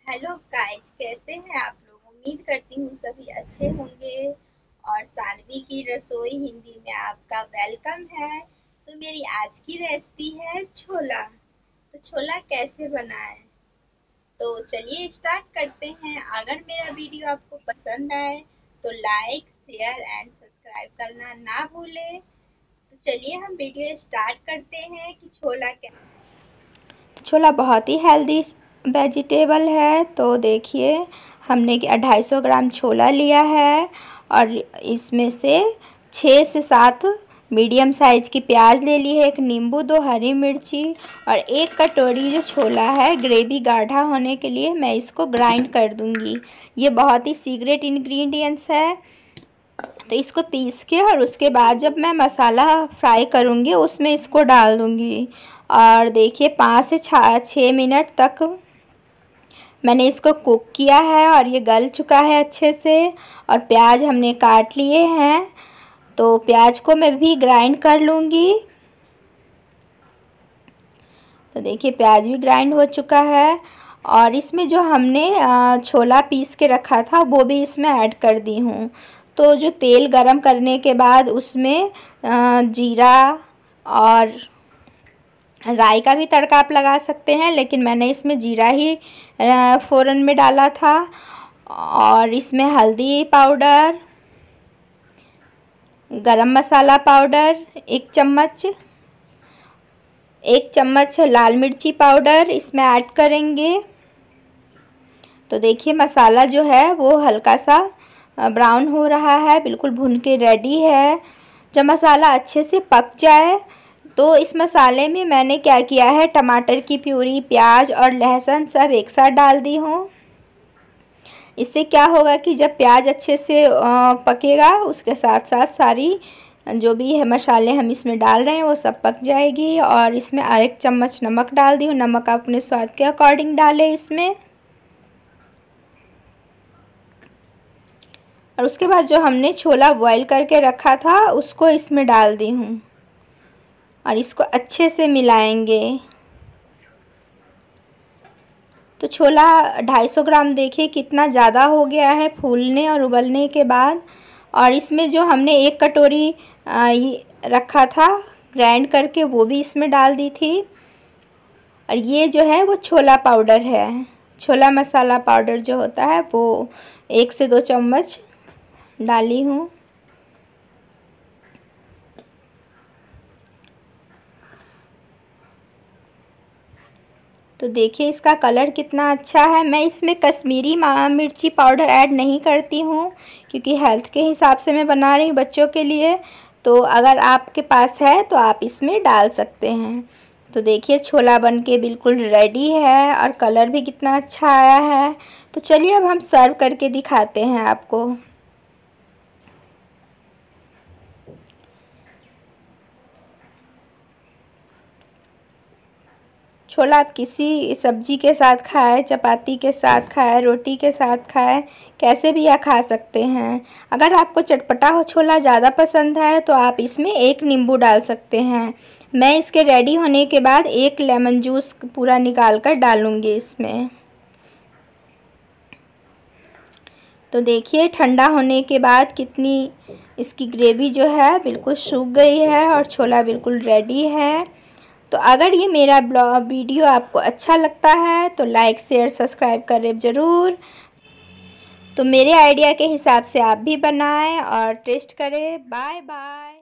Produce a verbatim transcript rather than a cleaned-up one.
Hello guys, कैसे हैं आप लोग। उम्मीद करती हूँ सभी अच्छे होंगे। और सानवी की रसोई हिंदी में आपका वेलकम है। तो मेरी आज की रेसिपी है छोला। तो छोला कैसे बनाएं, तो चलिए स्टार्ट करते हैं। अगर मेरा वीडियो आपको पसंद आए तो लाइक शेयर एंड सब्सक्राइब करना ना भूलें। तो चलिए हम वीडियो स्टार्ट करते हैं कि छोला क्या। छोला बहुत ही हेल्दी वेजिटेबल है। तो देखिए, हमने ढाई सौ ग्राम छोला लिया है और इसमें से छः से सात मीडियम साइज़ की प्याज ले ली है, एक नींबू, दो हरी मिर्ची और एक कटोरी जो छोला है ग्रेवी गाढ़ा होने के लिए मैं इसको ग्राइंड कर दूंगी। ये बहुत ही सीक्रेट इंग्रेडिएंट्स है। तो इसको पीस के और उसके बाद जब मैं मसाला फ्राई करूँगी उसमें इसको डाल दूँगी। और देखिए, पाँच से छः मिनट तक मैंने इसको कुक किया है और ये गल चुका है अच्छे से। और प्याज हमने काट लिए हैं, तो प्याज को मैं भी ग्राइंड कर लूँगी। तो देखिए, प्याज भी ग्राइंड हो चुका है और इसमें जो हमने छोला पीस के रखा था वो भी इसमें ऐड कर दी हूँ। तो जो तेल गरम करने के बाद उसमें जीरा और राई का भी तड़का आप लगा सकते हैं, लेकिन मैंने इसमें जीरा ही फ़ौरन में डाला था। और इसमें हल्दी पाउडर, गरम मसाला पाउडर एक चम्मच, एक चम्मच लाल मिर्ची पाउडर इसमें ऐड करेंगे। तो देखिए, मसाला जो है वो हल्का सा ब्राउन हो रहा है, बिल्कुल भुन के रेडी है। जब मसाला अच्छे से पक जाए तो इस मसाले में मैंने क्या किया है, टमाटर की प्यूरी, प्याज और लहसुन सब एक साथ डाल दी हूँ। इससे क्या होगा कि जब प्याज अच्छे से पकेगा उसके साथ साथ सारी जो भी है मसाले हम इसमें डाल रहे हैं वो सब पक जाएगी। और इसमें एक चम्मच नमक डाल दी हूँ। नमक आप अपने स्वाद के अकॉर्डिंग डालें इसमें। और उसके बाद जो हमने छोला बॉईल करके रखा था उसको इसमें डाल दी हूँ और इसको अच्छे से मिलाएंगे। तो छोला ढाई सौ ग्राम देखिए कितना ज़्यादा हो गया है फूलने और उबलने के बाद। और इसमें जो हमने एक कटोरी रखा था ग्राइंड करके वो भी इसमें डाल दी थी। और ये जो है वो छोला पाउडर है, छोला मसाला पाउडर जो होता है वो एक से दो चम्मच डाली हूँ। तो देखिए इसका कलर कितना अच्छा है। मैं इसमें कश्मीरी मिर्ची पाउडर ऐड नहीं करती हूँ क्योंकि हेल्थ के हिसाब से मैं बना रही हूँ बच्चों के लिए। तो अगर आपके पास है तो आप इसमें डाल सकते हैं। तो देखिए, छोला बन के बिल्कुल रेडी है और कलर भी कितना अच्छा आया है। तो चलिए अब हम सर्व करके दिखाते हैं आपको। छोला आप किसी सब्जी के साथ खाएं, चपाती के साथ खाएं, रोटी के साथ खाएं, कैसे भी आप खा सकते हैं। अगर आपको चटपटा हो छोला ज़्यादा पसंद है तो आप इसमें एक नींबू डाल सकते हैं। मैं इसके रेडी होने के बाद एक लेमन जूस पूरा निकाल कर डालूँगी इसमें। तो देखिए, ठंडा होने के बाद कितनी इसकी ग्रेवी जो है बिल्कुल सूख गई है और छोला बिल्कुल रेडी है। तो अगर ये मेरा ब्लॉग वीडियो आपको अच्छा लगता है तो लाइक शेयर सब्सक्राइब करें ज़रूर। तो मेरे आइडिया के हिसाब से आप भी बनाएं और टेस्ट करें। Bye bye.